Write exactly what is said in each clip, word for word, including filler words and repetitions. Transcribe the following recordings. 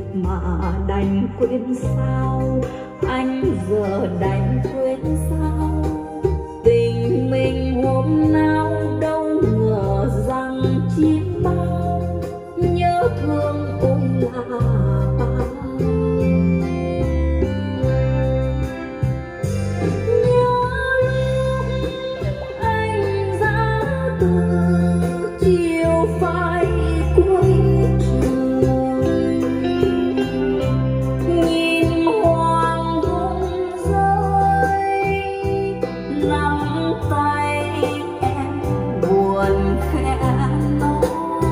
mà đành quên sao, anh giờ đành quên sao. Tình mình hôm nào đâu ngờ rằng chim bao, nhớ thương ôi là bao. Nhớ lúc anh ra từ chiều phai cuối trời, nhìn hoàng hôn rơi, nắm tay em buồn khẽ nói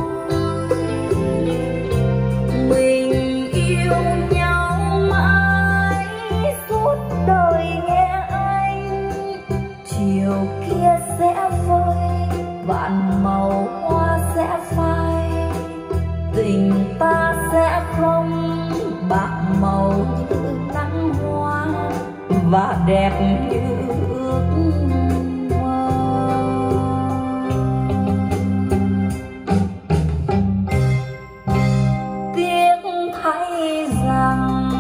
mình yêu nhau mãi suốt đời nghe anh. Chiều kia sẽ vơi vạn màu hoa sẽ phai, tình ta sẽ không bạc màu như nắng hoa và đẹp như ước mơ. Tiếc thay rằng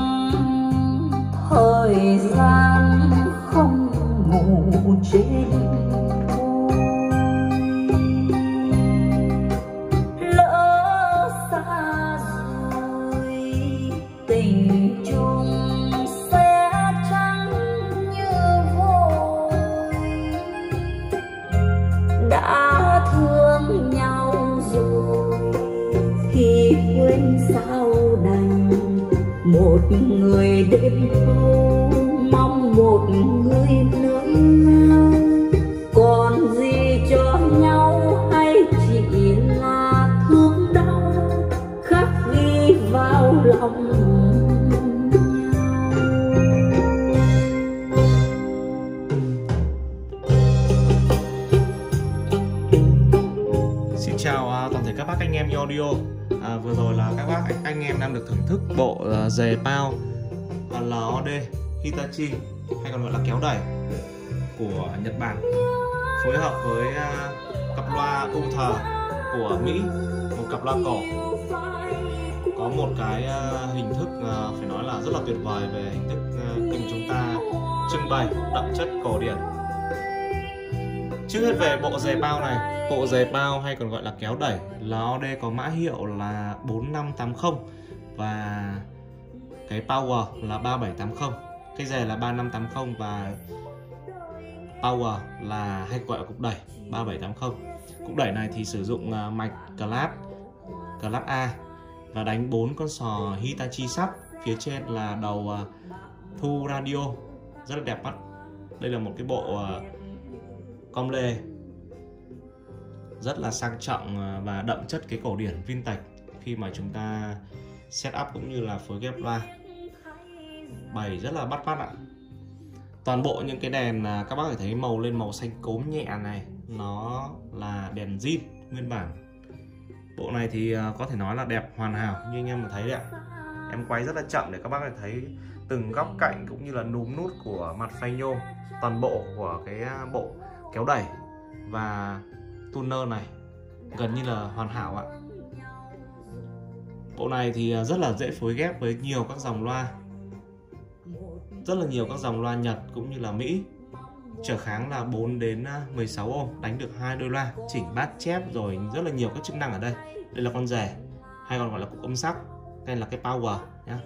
thời gian không ngủ trên môi, lỡ xa rồi tình chung sẽ chẳng như vội. Đã thương nhau rồi thì quên sao đành, một người đêm thâu mong một người nơi nhau. Còn gì cho nhau hay chỉ là thương đau khắc ghi vào lòng nhau. Xin chào à, toàn thể các bác anh em yêu audio. À, vừa rồi là các bác anh, anh em đang được thưởng thức bộ uh, dề bao uh, lờ o đê Hitachi hay còn gọi là kéo đẩy của Nhật Bản, phối hợp với uh, cặp loa Ultra của Mỹ, một cặp loa cổ có một cái uh, hình thức uh, phải nói là rất là tuyệt vời về hình thức uh, khi chúng ta trưng bày đậm chất cổ điển. Trước hết về bộ dề bao này, bộ dề bao hay còn gọi là kéo đẩy lờ o đê có mã hiệu là bốn năm tám không và cái power là ba bảy tám không, cái dề là ba năm tám không và power là hay gọi là cục đẩy ba bảy tám không. Cục đẩy này thì sử dụng mạch class class A và đánh bốn con sò Hitachi sắp, phía trên là đầu thu radio rất là đẹp mắt. Đây là một cái bộ com lê rất là sang trọng và đậm chất cái cổ điển vintage khi mà chúng ta set up cũng như là phối ghép loa, bày rất là bắt mắt ạ. Toàn bộ những cái đèn các bác có thể thấy màu lên màu xanh cốm nhẹ này, nó là đèn zin nguyên bản. Bộ này thì có thể nói là đẹp hoàn hảo như anh em mà thấy đấy ạ. Em quay rất là chậm để các bác có thể thấy từng góc cạnh cũng như là núm nút của mặt phay nhôm, toàn bộ của cái bộ kéo đẩy và tuner này gần như là hoàn hảo ạ. Bộ này thì rất là dễ phối ghép với nhiều các dòng loa, rất là nhiều các dòng loa Nhật cũng như là Mỹ. Trở kháng là bốn đến mười sáu ôm, đánh được hai đôi loa, chỉnh bát chép rồi rất là nhiều các chức năng ở đây. Đây là con rể hay còn gọi là cục âm sắc, đây là cái power nhá.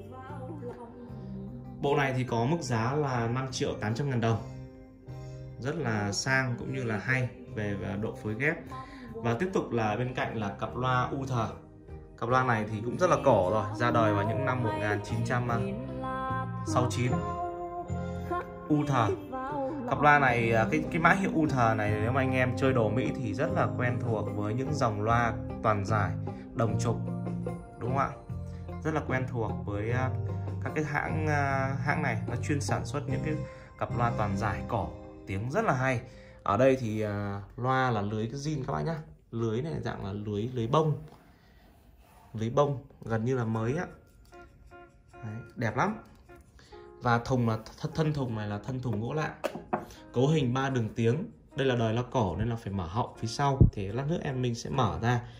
Bộ này thì có mức giá là năm triệu tám trăm ngàn đồng, rất là sang cũng như là hay về độ phối ghép. Và tiếp tục là bên cạnh là cặp loa Ultra. Cặp loa này thì cũng rất là cổ rồi, ra đời vào những năm một nghìn chín trăm sáu mươi chín. Ultra. Cặp loa này, cái cái mã hiệu Ultra này nếu mà anh em chơi đồ Mỹ thì rất là quen thuộc với những dòng loa toàn giải đồng trục, đúng không ạ? Rất là quen thuộc với các cái hãng hãng này, nó chuyên sản xuất những cái cặp loa toàn giải cổ, tiếng rất là hay. Ở đây thì loa là lưới cái zin các bạn nhá, lưới này dạng là lưới lưới bông, lưới bông gần như là mới á. Đấy, đẹp lắm. Và thùng là thân, thân thùng này là thân thùng gỗ lạ, cấu hình ba đường tiếng. Đây là đời loa cổ nên là phải mở họng phía sau, thì lát nữa em mình sẽ mở ra.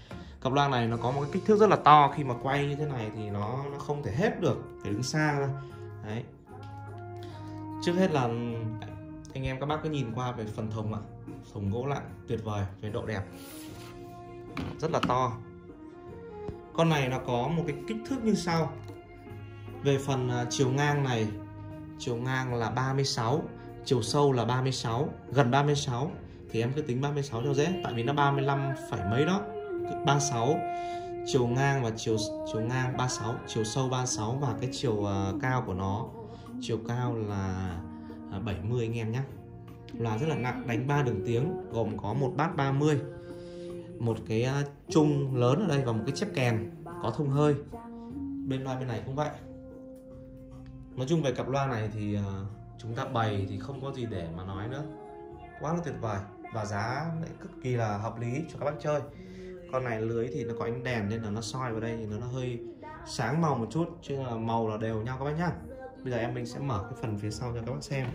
Cặp loa này nó có một cái kích thước rất là to, khi mà quay như thế này thì nó nó không thể hết được, phải đứng xa ra. Đấy. Trước hết là anh em các bác cứ nhìn qua về phần thùng ạ. Thùng gỗ lạng tuyệt vời về độ đẹp, rất là to. Con này nó có một cái kích thước như sau. Về phần chiều ngang này, chiều ngang là ba mươi sáu, chiều sâu là ba mươi sáu, gần ba mươi sáu. Thì em cứ tính ba mươi sáu cho dễ, tại vì nó ba mươi lăm phẩy mấy đó. ba mươi sáu, chiều ngang và chiều chiều ngang ba mươi sáu, chiều sâu ba mươi sáu, và cái chiều uh, cao của nó, chiều cao là uh, bảy mươi anh em nhé. Loa rất là nặng, đánh ba đường tiếng, gồm có một bát ba mươi, một cái uh, chung lớn ở đây và một cái chép kèn có thông hơi. Bên loa bên này cũng vậy. Nói chung về cặp loa này thì uh, chúng ta bày thì không có gì để mà nói nữa, quá là tuyệt vời và giá lại cực kỳ là hợp lý cho các bác chơi. Con này lưới thì nó có ánh đèn nên là nó soi vào đây thì nó, nó hơi sáng màu một chút, chứ là màu là đều nhau các bác nhá. Bây giờ em mình sẽ mở cái phần phía sau cho các bác xem.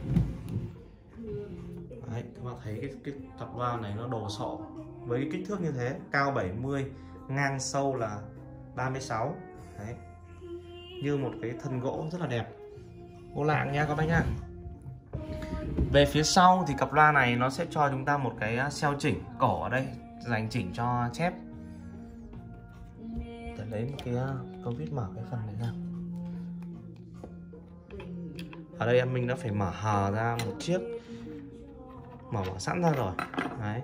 Đấy, các bác thấy cái, cái cặp loa này nó đồ sộ với cái kích thước như thế, cao bảy mươi, ngang sâu là ba mươi sáu. Đấy, như một cái thân gỗ rất là đẹp, gỗ lạng nha các bác nhá. Về phía sau thì cặp loa này nó sẽ cho chúng ta một cái xeo chỉnh cổ ở đây, dành chỉnh cho chép. Để lấy một cái câu viết mở cái phần này ra. Ở đây em mình đã phải mở hờ ra một chiếc, mở mở sẵn ra rồi. Đấy.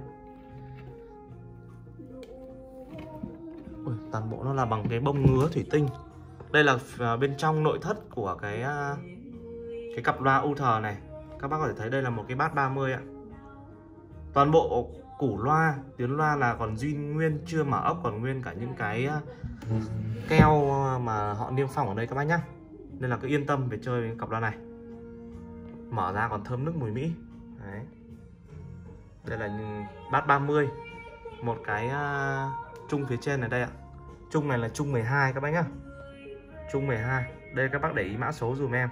Ui, toàn bộ nó là bằng cái bông ngứa thủy tinh. Đây là bên trong nội thất của cái cái cặp loa Ultra này. Các bác có thể thấy đây là một cái bát ba mươi ạ. Toàn bộ củ loa, tuyến loa là còn duy nguyên, chưa mở ốc, còn nguyên cả những cái keo mà họ niêm phong ở đây các bác nhá. Nên là cứ yên tâm về chơi với cặp loa này. Mở ra còn thơm nước mùi Mỹ. Đấy. Đây là bát ba mươi. Một cái uh, chung phía trên này đây ạ. Chung này là chung mười hai các bác nhá. Chung mười hai. Đây các bác để ý mã số dùm em.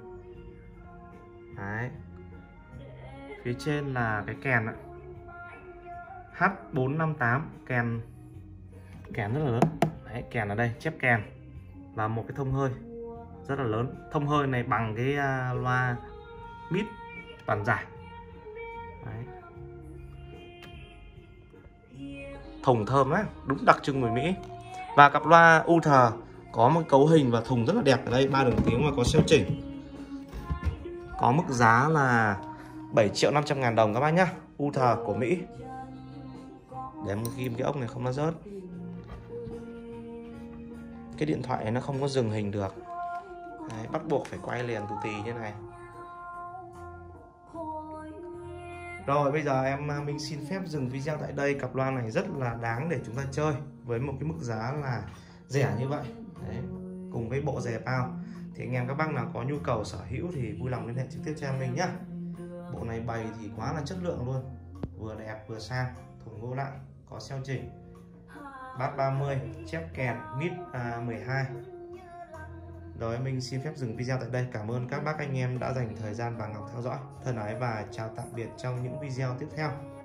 Đấy. Phía trên là cái kèn ạ. H bốn năm tám, kèn kèn rất là lớn. Đấy, kèn ở đây, chép kèn và một cái thông hơi rất là lớn. Thông hơi này bằng cái uh, loa mid toàn giải. Đấy. Thùng thơm á, đúng đặc trưng người Mỹ. Và cặp loa Ultra có một cấu hình và thùng rất là đẹp ở đây, ba đường tiếng và có xeo chỉnh. Có mức giá là bảy triệu năm trăm ngàn đồng các bác nhá. Ultra của Mỹ. Để em ghim cái ốc này không nó rớt. Cái điện thoại này nó không có dừng hình được. Đấy, bắt buộc phải quay liền tù tì như này. Rồi bây giờ em mình xin phép dừng video tại đây. Cặp loa này rất là đáng để chúng ta chơi với một cái mức giá là rẻ như vậy. Đấy, cùng với bộ rè bao. Thì anh em các bác nào có nhu cầu sở hữu thì vui lòng liên hệ trực tiếp cho em mình nhá. Bộ này bày thì quá là chất lượng luôn, vừa đẹp vừa sang, thùng gỗ lạng, có xeo chỉnh, bát ba mươi, chép kèn, mid à, mười hai. Rồi mình xin phép dừng video tại đây. Cảm ơn các bác anh em đã dành thời gian và Ngọc theo dõi. Thân ái và chào tạm biệt trong những video tiếp theo.